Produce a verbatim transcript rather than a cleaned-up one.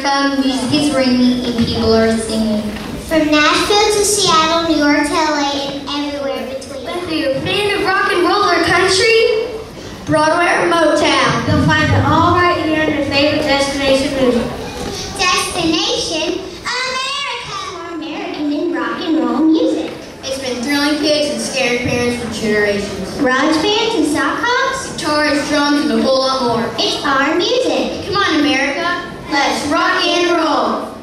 America, music is ringing and people are singing. From Nashville to Seattle, New York to L A, and everywhere between. Whether you're a fan of rock and roll or country, Broadway or Motown, you'll find it all right here in your favorite destination music. Destination America. More American than rock and roll music. It's been thrilling kids and scaring parents for generations. Garage bands and sock hops. Guitars, drums, and a whole lot more. It's our music. Come on, America. Let's rock and roll.